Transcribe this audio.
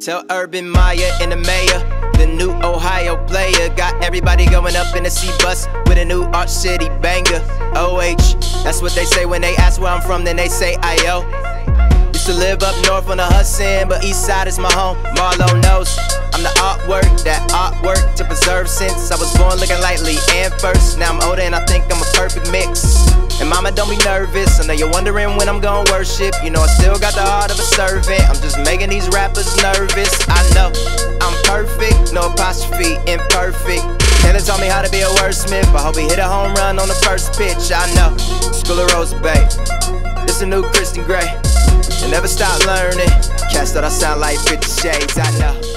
Tell Urban Meyer and the mayor, the new Ohio player, got everybody going up in the C-bus with a new Arch City banger. OH, that's what they say when they ask where I'm from, then they say I.O. Used to live up north on the Hudson, but east side is my home. Marlo knows I'm the artwork, that artwork to preserve since I was born looking lightly and first. Now I'm older and I think I'm a perfect mix. And mama, don't be nervous, I know you're wondering when I'm gonna worship. You know I still got the heart of a servant, I'm just making these rappers nervous. I know I'm perfect, no apostrophe, imperfect. Taylor taught me how to be a wordsmith, I hope he hit a home run on the first pitch. I know, School of Rose Bay, this a new Christian Grey. You never stop learning, cats thought I sound like 50 Shades, I know.